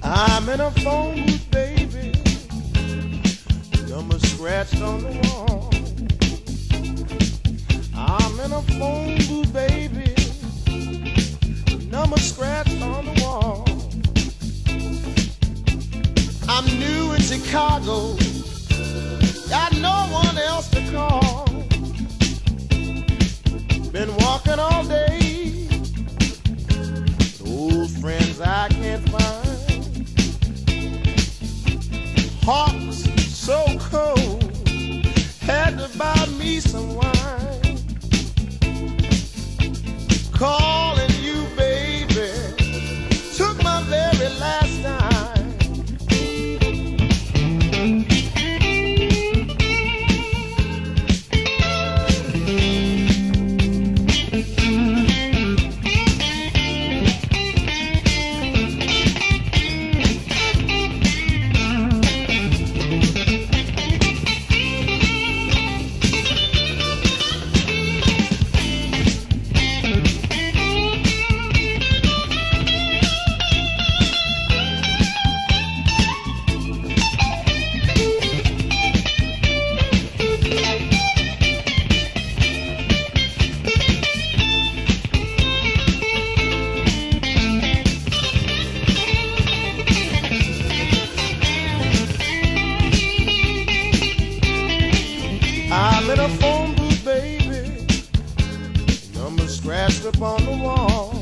I'm in a phone booth, baby. Number scratched on the wall. I'm in a phone booth, baby. Number scratched on the wall. I'm new in Chicago. Got no one else to call. Been walking all day. Old friends I can't find. Heart's so cold. Had to buy me some wine. Calling you, baby. Took my very last time. I'm in a phone booth, baby. Number scratched up on the wall.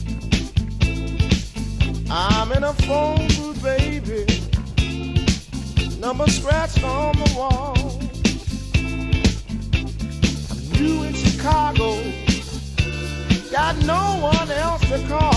I'm in a phone booth, baby. Number scratched on the wall. I'm new in Chicago. Got no one else to call.